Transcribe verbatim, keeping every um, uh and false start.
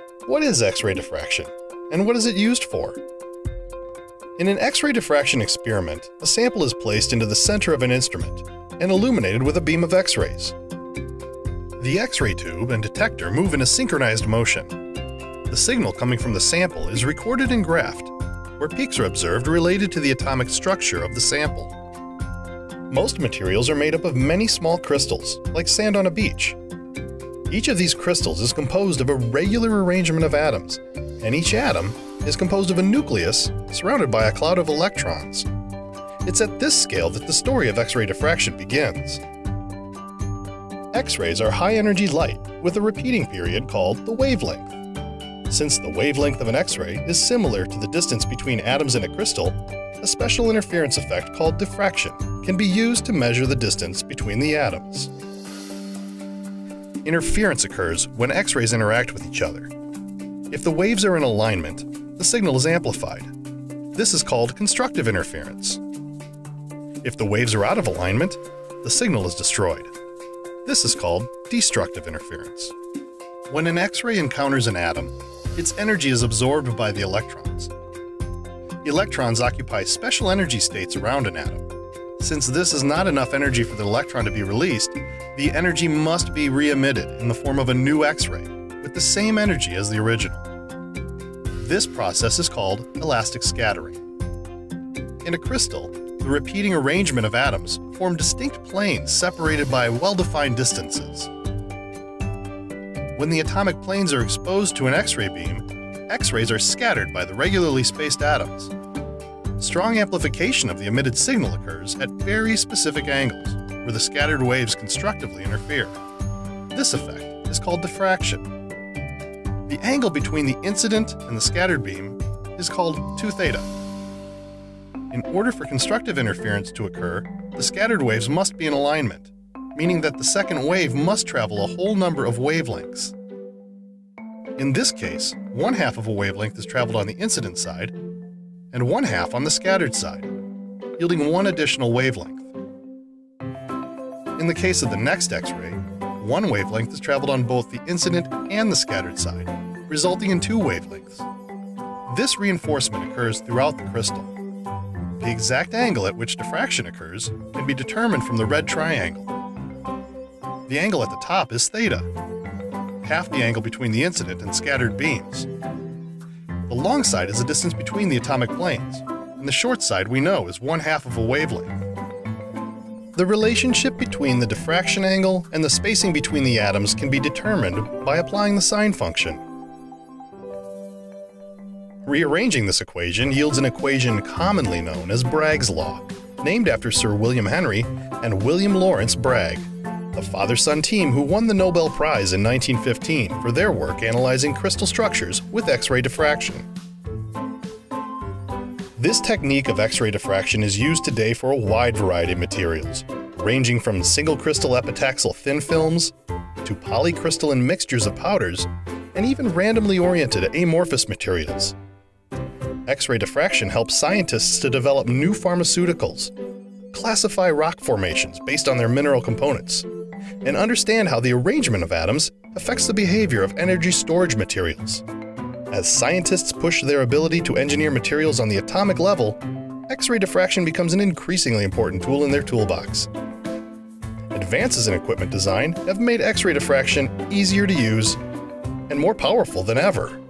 What is X-ray diffraction, and what is it used for? In an X-ray diffraction experiment, a sample is placed into the center of an instrument and illuminated with a beam of X-rays. The X-ray tube and detector move in a synchronized motion. The signal coming from the sample is recorded and graphed, where peaks are observed related to the atomic structure of the sample. Most materials are made up of many small crystals, like sand on a beach. Each of these crystals is composed of a regular arrangement of atoms, and each atom is composed of a nucleus surrounded by a cloud of electrons. It's at this scale that the story of X-ray diffraction begins. X-rays are high-energy light with a repeating period called the wavelength. Since the wavelength of an X-ray is similar to the distance between atoms in a crystal, a special interference effect called diffraction can be used to measure the distance between the atoms. Interference occurs when X-rays interact with each other. If the waves are in alignment, the signal is amplified. This is called constructive interference. If the waves are out of alignment, the signal is destroyed. This is called destructive interference. When an X-ray encounters an atom, its energy is absorbed by the electrons. Electrons occupy special energy states around an atom. Since this is not enough energy for the electron to be released, the energy must be re-emitted in the form of a new X-ray with the same energy as the original. This process is called elastic scattering. In a crystal, the repeating arrangement of atoms form distinct planes separated by well-defined distances. When the atomic planes are exposed to an X-ray beam, X-rays are scattered by the regularly spaced atoms. Strong amplification of the emitted signal occurs at very specific angles, where the scattered waves constructively interfere. This effect is called diffraction. The angle between the incident and the scattered beam is called two theta. In order for constructive interference to occur, the scattered waves must be in alignment, meaning that the second wave must travel a whole number of wavelengths. In this case, one half of a wavelength is traveled on the incident side, and one half on the scattered side, yielding one additional wavelength. In the case of the next X-ray, one wavelength is traveled on both the incident and the scattered side, resulting in two wavelengths. This reinforcement occurs throughout the crystal. The exact angle at which diffraction occurs can be determined from the red triangle. The angle at the top is theta, half the angle between the incident and scattered beams. The long side is the distance between the atomic planes, and the short side we know is one half of a wavelength. The relationship between the diffraction angle and the spacing between the atoms can be determined by applying the sine function. Rearranging this equation yields an equation commonly known as Bragg's law, named after Sir William Henry and William Lawrence Bragg, a father-son team who won the Nobel Prize in nineteen fifteen for their work analyzing crystal structures with X-ray diffraction. This technique of X-ray diffraction is used today for a wide variety of materials, ranging from single crystal epitaxial thin films to polycrystalline mixtures of powders, and even randomly oriented amorphous materials. X-ray diffraction helps scientists to develop new pharmaceuticals, classify rock formations based on their mineral components, and understand how the arrangement of atoms affects the behavior of energy storage materials. As scientists push their ability to engineer materials on the atomic level, X-ray diffraction becomes an increasingly important tool in their toolbox. Advances in equipment design have made X-ray diffraction easier to use and more powerful than ever.